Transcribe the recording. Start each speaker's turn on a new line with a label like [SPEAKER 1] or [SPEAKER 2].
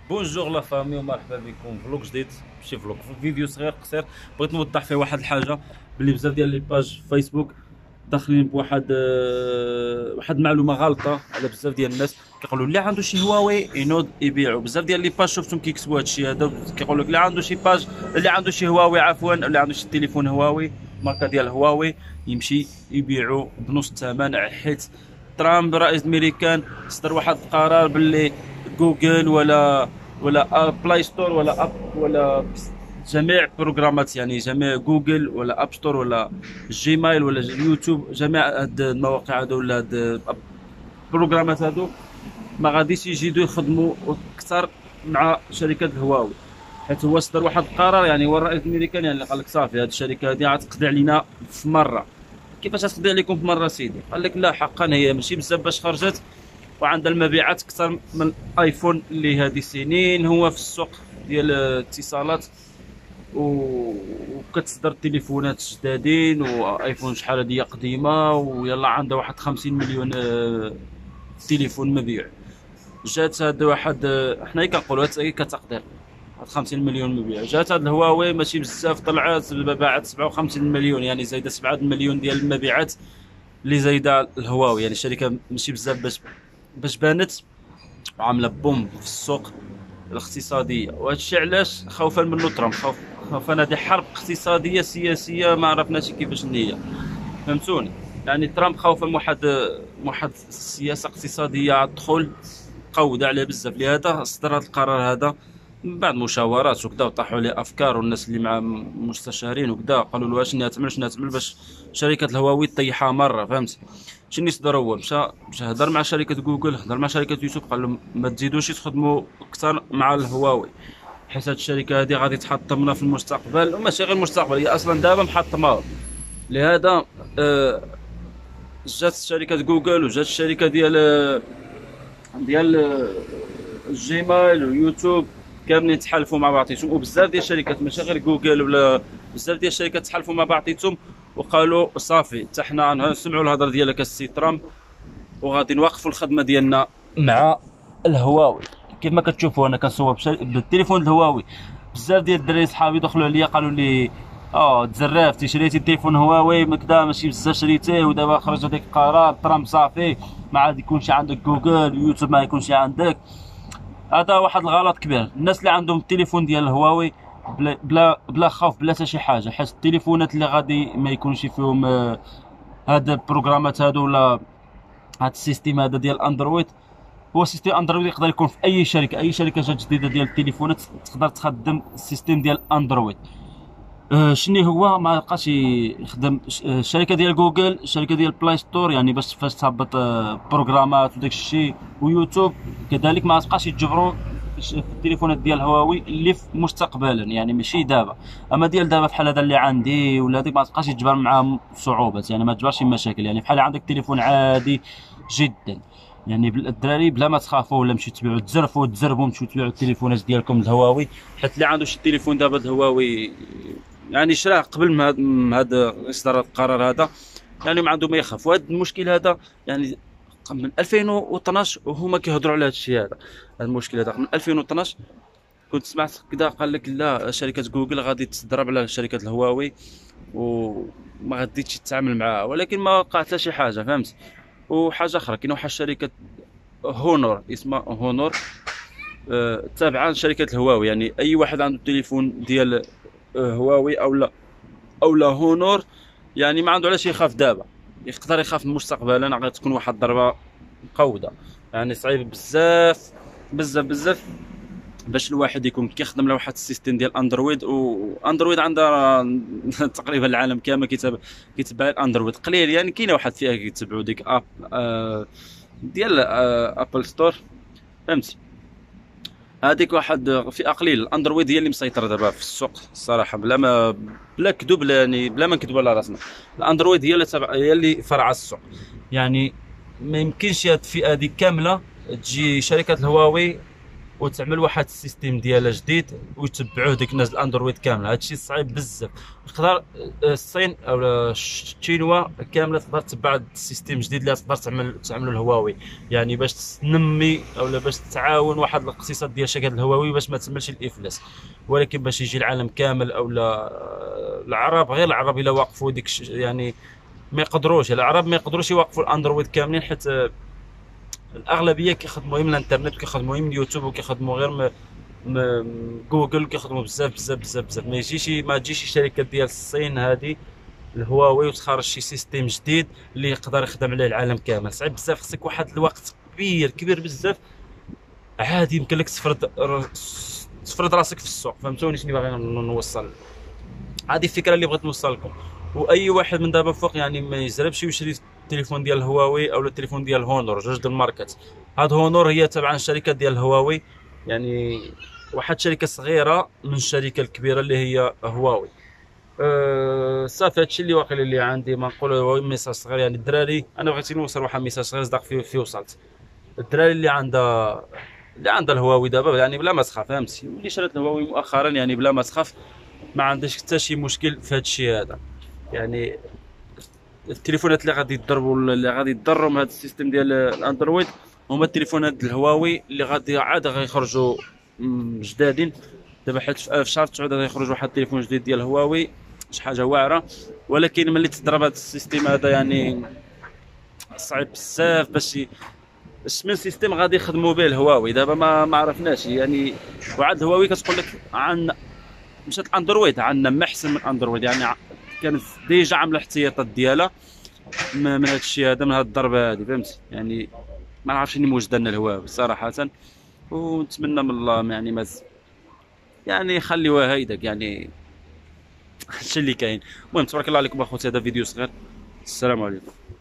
[SPEAKER 1] بونجور لا فامي ومرحبا بكم فلوق جديد. ماشي فلوق، فيديو صغير قصير بغيت نوضح فيه واحد الحاجه. بلي بزاف ديال لي باج فيسبوك داخلين بواحد واحد المعلومه غلطه على بزاف ديال الناس. كيقولوا اللي عنده شي هواوي ينوض يبيعوا. بزاف ديال لي باج شفتهم كيكتبوا هادشي هذا، كيقول لك اللي عنده شي باج، اللي عنده شي هواوي عفوا، اللي عنده شي تليفون هواوي ماركه ديال هواوي يمشي يبيعوا بنص الثمن، حيت ترامب رئيس امريكان صدر واحد القرار باللي جوجل ولا بلاي ستور ولا جميع بروغرامات، يعني جميع جوجل ولا اب ستور ولا جيميل ولا يوتيوب، جميع هاد المواقع هادو ولا هاد البروغرامات هادو ما غاديش يجيدوا يخدموا اكثر مع شركه هواوي، حيت هو صدر واحد القرار. يعني هو الرئيس الامريكي يعني قال لك صافي هاد الشركه هادي غتقضي علينا في مره. كيفاش غتقضي عليكم في مره سيدي؟ قال لك لا، حقا هي ماشي بزاف باش خرجت، وعندها المبيعات اكثر من ايفون اللي هذه سنين هو في السوق ديال الاتصالات، وكتصدر تليفونات جدادين وايفون شحال هذه قديمه، ويلا عندها واحد 50 مليون تليفون مبيع. جات هاد واحد حنا كنقولوا هاد كتقدير، واحد 50 مليون مبيع. جات هاد الهواوي ماشي بزاف، طلعت باعت 57 مليون، يعني زايده 7 مليون ديال المبيعات اللي زايده الهواوي. يعني الشركه ماشي بزاف باش بانت وعامله بوم في السوق الاقتصاديه. وهذا الشيء علاش؟ خوفا منه ترامب، خوفا هذه حرب اقتصاديه سياسيه ما عرفناش كيفاش هي، فهمتوني؟ يعني ترامب خوفا من واحد سياسه اقتصاديه تدخل قوده عليه بزاف، لهذا صدر هذا القرار هذا من بعد مشاورات وكذا، وطرحوا عليه افكار، والناس اللي مع مستشارين وكذا قالوا له شنو تعمل شنو تعمل باش شركه الهواوي طيحها مره، فهمت؟ شنو يصدر؟ هو مشى هضر مع شركه جوجل، هضر مع شركه يوتيوب، قال لهم ما تزيدوش تخدموا اكثر مع الهواوي، حيت هاد الشركه هذه غادي تحطمنا في المستقبل، وماشي غير المستقبل، هي اصلا دابا محطمه. لهذا جات شركه جوجل وجات الشركه ديال الجيميل ويوتيوب كاملين تحالفوا مع بعضياتهم، وبزاف ديال الشركات ماشي غير جوجل، ولا بزاف ديال الشركات تحالفوا مع بعضياتهم وقالوا صافي حتى حنا نسمعوا الهضره ديالك السي ترامب، وغادي نوقفوا الخدمه ديالنا مع الهواوي. كيف ما كتشوفوا انا كنصور بالتليفون الهواوي، بزاف ديال الدراري صحابي دخلوا عليا قالوا لي تزرفتي شريتي تليفون هواوي كدا ماشي بزاف شريتيه، ودابا خرج هذاك القرار ترامب صافي ما عاد يكونش عندك جوجل ويوتيوب، ما يكونش عندك. هذا واحد الغلط كبير. الناس اللي عندهم التليفون ديال الهواوي بلا خوف بلا حتى شي حاجه، حيت التليفونات اللي غادي ما يكونش فيهم هاد البروغرامات هادو ولا هاد السيستيم هذا ديال اندرويد. هو سيستيم اندرويد يقدر يكون في اي شركه، اي شركه جات جديده ديال التليفونات تقدر تخدم السيستيم ديال اندرويد. شنو هو ما بقاش يخدم الشركه ديال جوجل، الشركه ديال بلاي ستور، يعني باش فاش تهبط بروغرامات وداك الشيء، ويوتيوب كذلك ما تبقاش يتجبروا في التليفونات ديال هواوي اللي في مستقبلا، يعني ماشي دابا. اما ديال دابا بحال هذا اللي عندي ولا هذيك ما تبقاش يتجبر معاه صعوبات، يعني ما تجبرش مشاكل. يعني بحال عندك تليفون عادي جدا، يعني الدراري بلا ما تخافوا ولا مشيو تبيعوا تزربوا مشيو تبيعوا التليفونات ديالكم الهواوي، حيت اللي عنده شي تليفون دابا الهواوي يعني شراه قبل من هذا اصدار القرار هذا، يعني ما عنده ما يخاف. وهذا المشكل هذا يعني من 2012 وهما كيهضروا على هذا الشيء هذا. المشكل هذا من 2012 كنت سمعت كذا، قال لك لا شركه جوجل غادي تضرب على شركه الهواوي وما غاديش تتعامل معاها، ولكن ما وقع حتى شي حاجه، فهمت؟ وحاجه اخرى، كاين واحد شركه هونور اسمها هونور تابعه لشركه الهواوي. يعني اي واحد عنده تليفون ديال هواوي او لا هونور، يعني ما عنده علاش يخاف دابا، يقدر يخاف مستقبلا غتكون واحد الضربه مقوده. يعني صعيب بزاف بزاف بزاف باش الواحد يكون كيخدم على واحد السيستم ديال اندرويد، واندرويد عندها تقريبا العالم كامل كيتبع الاندرويد قليل، يعني كاينه واحد فيها كيتبعوا ديك اب ديال ابل ستور، فهمت؟ هذيك واحد فئه قليل. الاندرويد هي اللي مسيطره دابا في السوق الصراحه، بلا كذوب، يعني بلا ما نكذبوا على راسنا. الاندرويد هي اللي فرع السوق. يعني ما يمكنش هاد الفئه دي كامله تجي شركه الهواوي وتعمل واحد السيستيم ديالها جديد ويتبعوه ديك الناس الاندرويد كامله. هادشي صعيب بزاف. تقدر الصين او الشينوا كامله تقدر تتبع السيستيم جديد اللي تقدر تعملوا الهواوي، يعني باش تنمي او باش تعاون واحد الاقتصاد ديال شركه الهواوي باش ما تسملش الافلاس. ولكن باش يجي العالم كامل او العرب، غير العرب الا وقفوا ديك يعني ما يقدروش، العرب ما يقدروش يوقفوا الاندرويد كاملين، حيت الاغلبيه كيخدموا من الانترنت، كيخدموا من اليوتيوب، وكيخدموا غير جوجل، كيخدموا بزاف بزاف بزاف بزاف. ما تجيش شركه ديال الصين هذه الهواوي وتخرج شي سيستيم جديد اللي يقدر يخدم عليه العالم كامل. صعيب بزاف، خصك واحد الوقت كبير بزاف. عادي يمكن لك تفرض راسك في السوق. فهمتوني شنو باغي نوصل؟ هذه الفكره اللي بغيت نوصل لكم. واي واحد من دابا فوق يعني ما يجربش يشري التليفون ديال هواوي او التليفون ديال هونور، جوج د الماركات. هاد هونور هي تبع الشركه ديال هواوي، يعني واحد شركه صغيره من الشركه الكبيره اللي هي هواوي. صافي هادشي اللي واقيلا اللي عندي ما نقول. هو ميساج صغير، يعني الدراري انا بغيت نوصل واحد ميساج صغير صدق فيه وصلت. الدراري اللي عندها الهواوي دابا يعني بلا ما تخاف، فهمتي؟ واللي شرات الهواوي مؤخرا يعني بلا ما تخاف، ما عندهاش حتى شي مشكل في هذا الشيء هذا. يعني التليفونات اللي غادي يضربوا اللي غادي يضروا من هذا السيستم ديال الاندرويد هما التليفونات الهواوي اللي غادي عاد غيخرجوا جدادين دابا، حيت في شهر 9 غادي يخرج واحد التليفون جديد ديال هواوي، شي حاجه واعره. ولكن ملي تضرب هذا السيستم هذا يعني صعيب بزاف باش من سيستم غادي يخدموا به الهواوي. دابا ما عرفناش يعني. وعاد الهواوي كتقول لك عن مشات الاندرويد عندنا ما احسن من اندرويد، يعني كانت ديجا عامله الاحتياطات ديالها من هذا الشيء هذا، من هذه الضربه هذه، فهمتي؟ يعني ما نعرفش شنو موجده لنا الهواوي صراحه. ونتمنى من الله يعني يعني يخليوها هيداك، يعني هادشي اللي كاين. المهم تبارك الله عليكم اخوتي، هذا فيديو صغير. السلام عليكم.